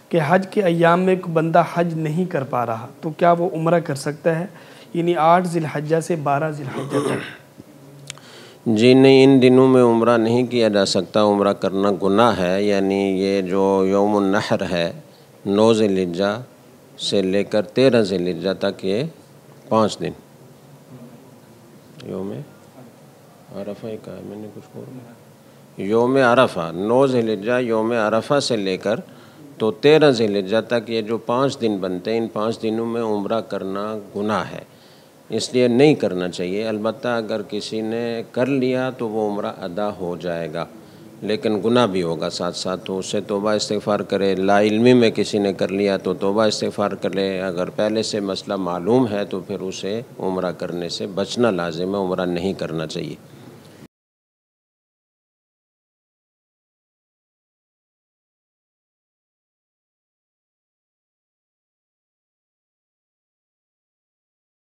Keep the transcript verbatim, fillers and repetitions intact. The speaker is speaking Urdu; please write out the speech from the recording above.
کہ حج کے ایام میں کوئی بندہ حج نہیں کر پا رہا تو کیا وہ عمرہ کر سکتا ہے؟ یعنی آٹھ ذی الحجہ سے بارہ ذی الحجہ تک۔ جی نہیں، ان دنوں میں عمرہ نہیں کیا جا سکتا، عمرہ کرنا گناہ ہے۔ یعنی یہ جو یوم النحر ہے، نو ذی الحجہ سے لے کر تیرہ ذی الحجہ تک، یہ پانچ دن یوم عرفہ ہی کہا ہے میں نے، کچھ بولا یوم عرفہ، نو ذی الحجہ یوم عرفہ سے لے کر تو تیرہ ذی الحجہ تک یہ جو پانچ دن بنتے ہیں، ان پانچ دنوں میں عمرہ کرنا گناہ ہے، اس لیے نہیں کرنا چاہیے۔ البتہ اگر کسی نے کر لیا تو وہ عمرہ ادا ہو جائے گا، لیکن گناہ بھی ہوگا ساتھ ساتھ، تو اسے توبہ استغفار کرے۔ لا علمی میں کسی نے کر لیا تو توبہ استغفار کرے، اگر پہلے سے مسئلہ معلوم ہے تو پھر اسے عمرہ کرنے سے بچنا لازم ہے، عمرہ نہیں کرنا چاہیے۔